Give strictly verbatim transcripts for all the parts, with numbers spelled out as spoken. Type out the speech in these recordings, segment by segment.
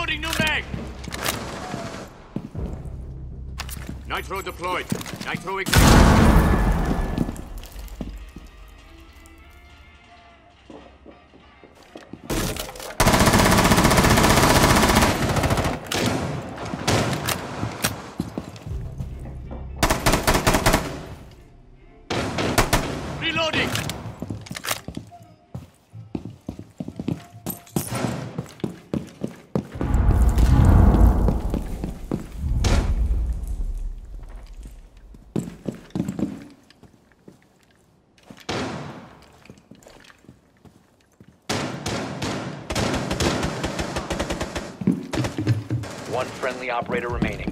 Reloading new mag! Nitro deployed. Nitro ignited. Reloading! One friendly operator remaining.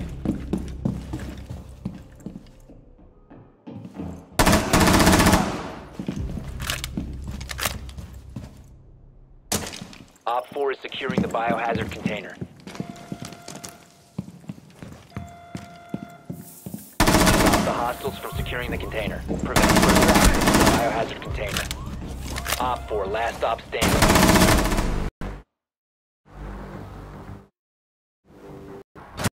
Op four is securing the biohazard container. Stop the hostiles from securing the container. Prevent further access to the biohazard container. Op four, last stop standing.